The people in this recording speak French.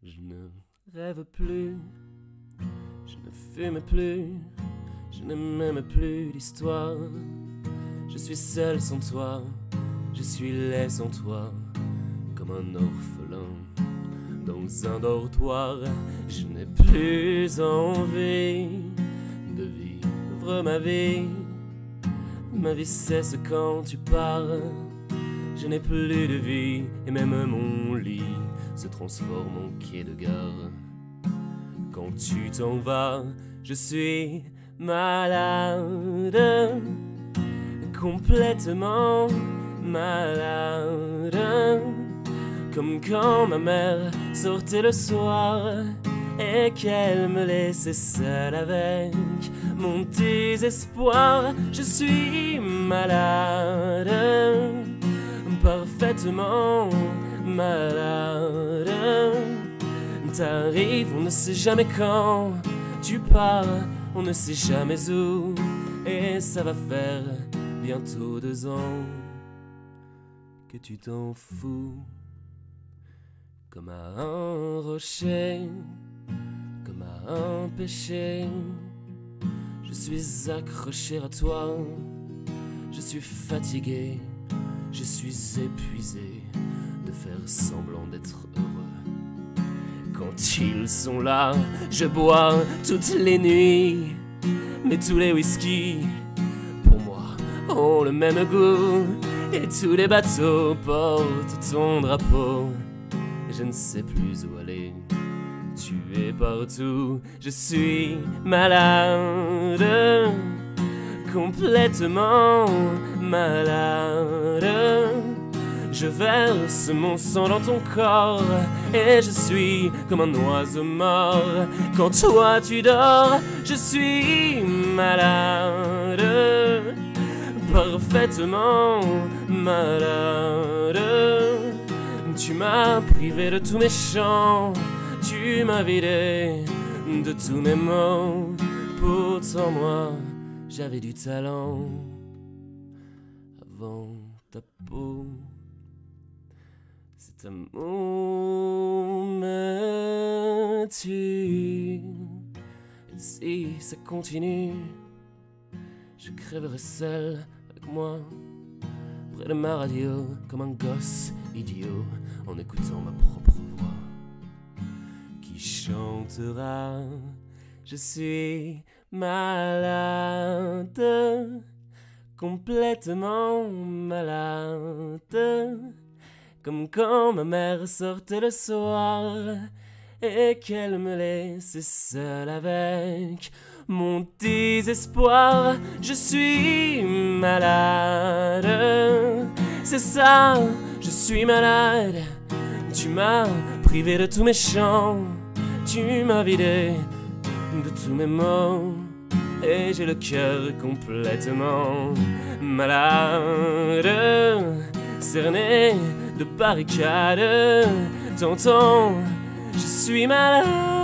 Je ne rêve plus, je ne fume plus, je ne m'aime plus l'histoire. Je suis seul sans toi, je suis laid sans toi, comme un orphelin dans un dortoir. Je n'ai plus envie de vivre ma vie. Ma vie cesse quand tu pars. Je n'ai plus de vie et même mon lit se transforme en quai de gare. Quand tu t'en vas, je suis malade, complètement malade. Comme quand ma mère sortait le soir et qu'elle me laissait seule avec mon désespoir. Je suis malade, parfaitement malade. T'arrives, on ne sait jamais quand. Tu pars, on ne sait jamais où. Et ça va faire bientôt 2 ans que tu t'en fous. Comme à un rocher, comme à un péché, je suis accroché à toi. Je suis fatigué, je suis épuisé de faire semblant d'être heureux. Quand ils sont là, je bois toutes les nuits, mais tous les whisky, pour moi, ont le même goût. Et tous les bateaux portent ton drapeau. Je ne sais plus où aller, tu es partout. Je suis malade, complètement malade. Je verse mon sang dans ton corps et je suis comme un oiseau mort. Quand toi tu dors, je suis malade, parfaitement malade. Tu m'as privé de tous mes chants, tu m'as vidé de tous mes mots. Pourtant moi, j'avais du talent avant ta peau. Cet amour me tue. Et si ça continue, je crèverai seul avec moi, près de ma radio, comme un gosse idiot, en écoutant ma propre voix qui chantera. Je suis malade, complètement malade. Comme quand ma mère sortait le soir et qu'elle me laissait seule avec mon désespoir. Je suis malade, c'est ça, je suis malade. Tu m'as privé de tous mes chants, tu m'as vidé de tous mes mots. Et j'ai le cœur complètement malade, cerné de barricades. T'entends, je suis malade.